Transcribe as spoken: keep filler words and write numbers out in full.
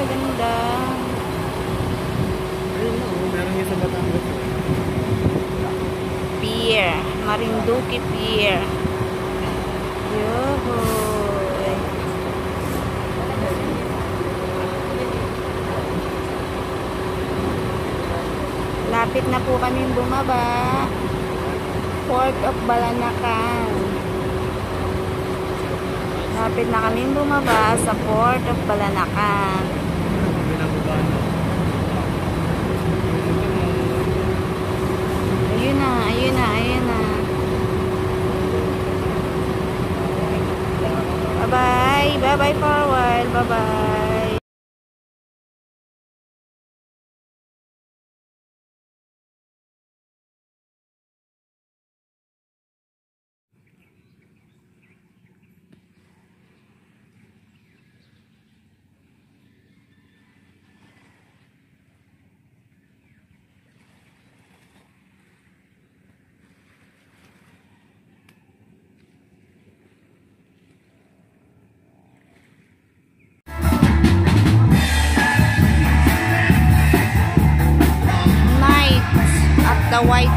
ganda. Ayun na, oh. Meron yung sa Batangas. Pier. Marinduque Pier. Yohoy. Lapit na po kaming bumaba. Port of Balanacan. Lapit na kaming bumaba sa Port of Balanacan. Ayun na, ayun na, ayun na. Bye-bye. Bye-bye for a while. Bye-bye. The White